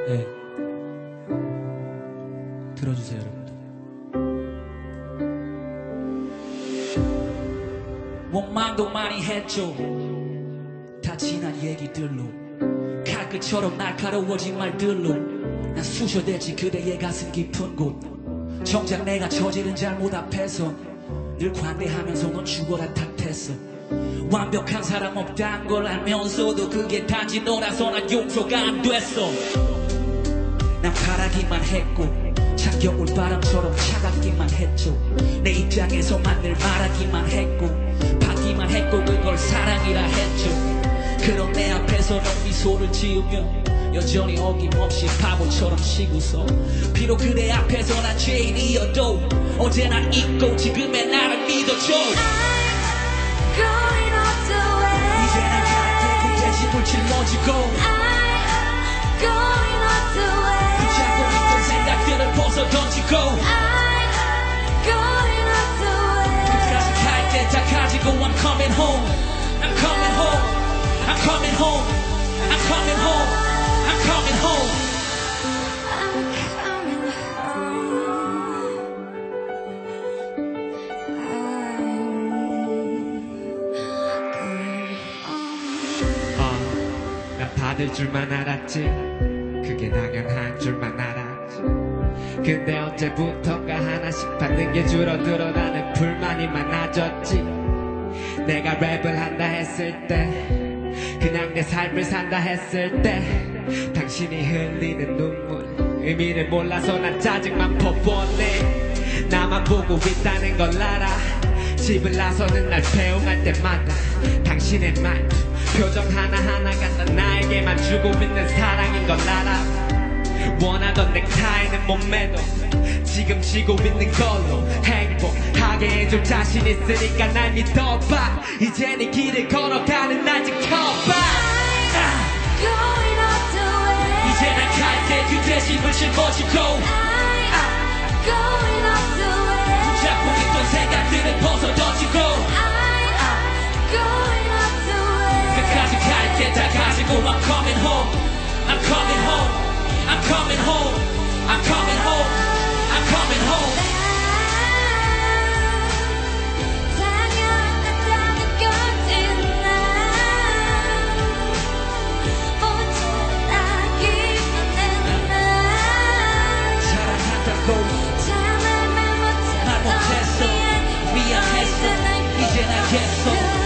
네. 들어주세요, 여러분들. 원망도 많이 했죠. 다 지난 얘기들로 칼끝처럼 날카로워진 말들로 난 쑤셔댔지 그대의 가슴 깊은 곳. 정작 내가 저지른 잘못 앞에서 늘 관대하면서 넌 죽어라 탓했어. 완벽한 사람 없단 걸 알면서도 그게 단지 너라서 난 용서가 안 됐어. 난 바라기만 했고 찬 겨울바람처럼 차갑기만 했죠. 내 입장에서만 늘 말하기만 했고 받기만 했고 그걸 사랑이라 했죠. 그런 내 앞에서 넌 미소를 지으며 여전히 어김없이 바보처럼 치고서 비록 그대 앞에서 난 죄인이어도 언제나 잊고 지금의 나를 믿어줘. 이제 난 갈 때 그대 집을 짊어지고 붙잡고 있던 생각들을 벗어 던지고 끝까지 갈 때 다 가지고 I'm coming home, I'm coming home, I'm coming home, I'm coming home, I'm coming home. 난 받을 줄만 알았지. 그게 당연한 줄만 알았지. 근데 언제부턴가 하나씩 받는 게 줄어들어 나는 불만이 많아졌지. 내가 랩을 한다 했을 때 그냥 내 삶을 산다 했을 때 당신이 흘리는 눈물 의미를 몰라서 난 짜증만 퍼부었네. 나만 보고 있다는 걸 알아. 집을 나서는 날 배웅할 때마다 당신의 말투 표정 하나하나가 난 나에게만 주고 있는 사랑인 걸 알아. 원하던 넥타이는 몸매도 지금 쥐고 있는 걸로 행복하게 해줄 자신 있으니까 날 믿어봐. 이제 네 길을 걸어가는 날 지켜봐. 이제 난 갈 때 그대 집을 짊어지고 붙잡고 있던 생각들을 벗어 던지고 끝까지 갈 때 다 가지고 I'm coming home, I'm coming home, I'm coming home, I'm coming home, I'm coming home. 사랑한다고 말 못했어. 미안했어. 이젠 알겠어.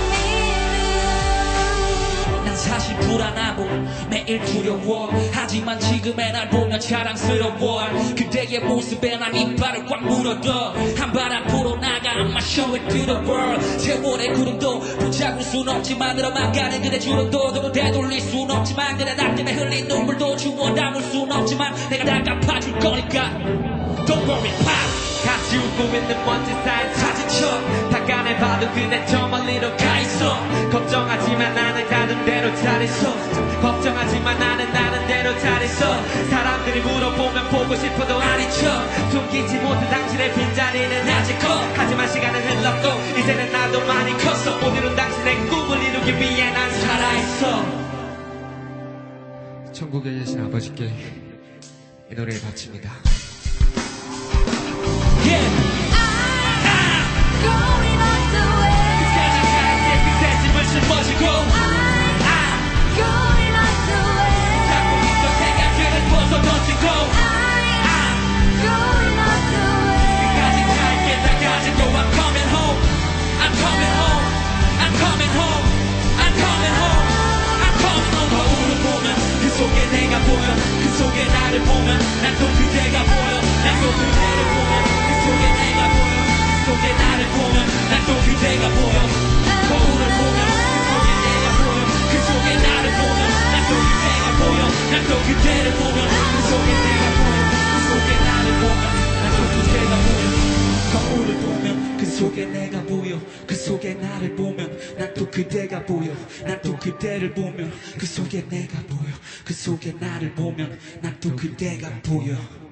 사실 불안하고 매일 두려워. 하지만 지금의 날 보면 자랑스러워. 그대의 모습에 난 이빨을 꽉 물어둬. 한발 앞으로 나가 I'ma show it to the world. 세월의 구름도 붙잡을 순 없지만 늘어만 가는 그대 주름도 너무 되돌릴 순 없지만 그대 나 때문에 흘린 눈물도 주워 담을 순 없지만 내가 다 갚아줄 거니까 Don't worry pop. 같이 웃고 있는 먼지 쌓인 사진첩 닦아내봐도 그대 저 멀리로 가있어. 걱정하지만 나는 가는 대로 잘 있어. 걱정하지만 나는 나름대로 잘 있어. 사람들이 물어보면 보고 싶어도 아닌 척 숨기지 못한 당신의 빈자리는 아직 커. 하지만 시간은 흘렀고 이제는 나도 많이 컸어. 오늘은 당신의 꿈을 이루기 위해 난 살아있어. 천국에 계신 아버지께 이 노래를 바칩니다. Yeah. Going all the way. 끝까지 갈 때 그대 집을 짊어지고 Going all the way. 잡고 있던 생각들을 벗어 던지고 Going all the way. 끝까지 갈 때 다 가지고 I'm coming home, I'm coming home, I'm coming home, I'm coming home, I'm coming home. 거울을 보면 그 속에 내가 보여. 그 속에 나를 보면 난 또 그대가 보여. 난 또 그대를 보면 속에 내가 보여. 그 속에 나를 보면 난 또 그대가 보여. 거울을 보면 그 속에 내가 보여. 그 속에 나를 보면 난 또 그대가 보여. 난 또 그대를 보면 그 속에 내가 보여. 그 속에 나를 보면 난 또 그대가 보여. 거울을 보면 그 속에 내가 보여. 그 속에 나를 보면 난 또 그대가 보여. 난 또 그대를 보면 그 속에 내가 보여. 그 속에 나를 보면 난 또 그대가 보여.